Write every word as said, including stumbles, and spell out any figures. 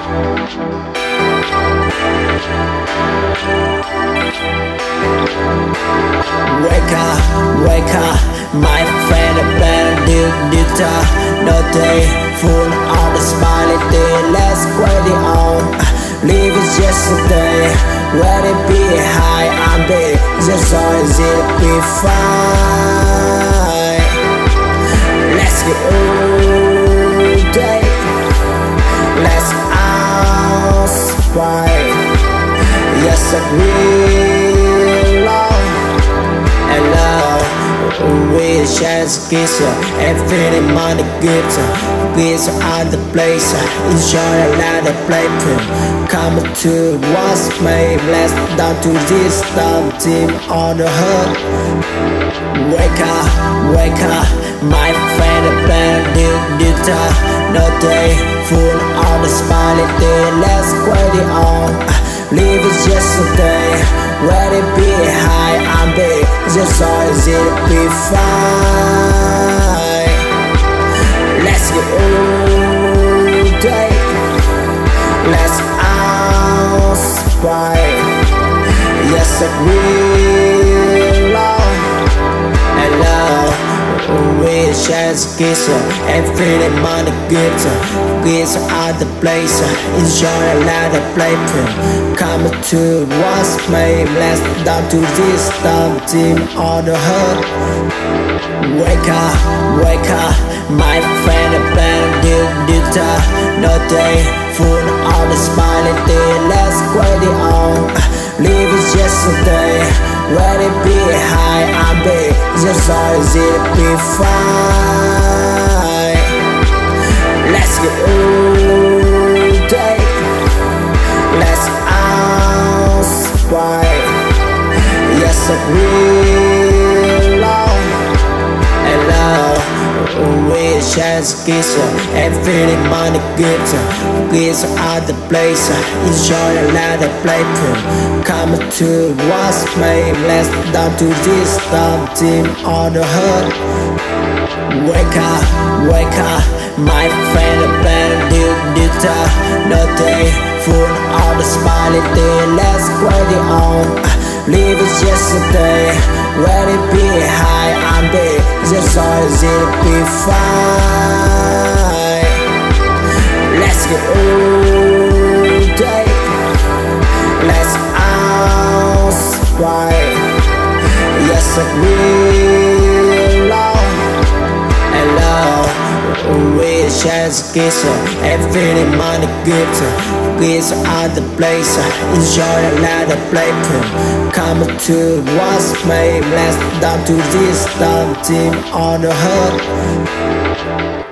Wake up, wake up, my friend, a better do guitar. No day, full on the smiling day. Let's get it on. Leave it yesterday. Let it be high, I'm big. Just always it'll be fine. Let's get all day. Let's outside. Yes, I will love and love. We share kiss everything money gives. Kiss on the place. Enjoy a lot of playpen. Come to what's made. Let's down to this dumb team on the hook. Wake up, wake up, my friend, a band new guitar. No day, full on the smiling day. Let's get it on. Leave it yesterday. Let it be high, I'm big. Just always it'll be fine. Let's get all day. Let's outside. Yes, I will love and love. We share kiss everything money gives. Kiss out the place. Enjoy a lot of playpen. Come to what's made. Let's down to this dumb team on the hook. Wake up, wake up, my friend, a band new guitar. No day, full on the smiling day. Let's get it on. Leave it yesterday. Let it be high, I'm big. Just always it'll be fine. Let's get all day. Let's outside. Yes, I will love and love. We share kiss everything money gives. Kiss out the place. Enjoy a lot of playpen. Come to what's made. Let's down to this dumb team on the hook. Wake up, wake up, my friend, a band new guitar. No day, full on the smiling day. Let's get it on. Leave it yesterday. Let it be high, I'm big. Just always it'll be fine. Let's get all day. Let's outside. Yes, I will love and love. We share kiss everything money gives. Kiss out the place. Enjoy a lot of playpen. Come to what's made. Let's down to this dumb team on the hook.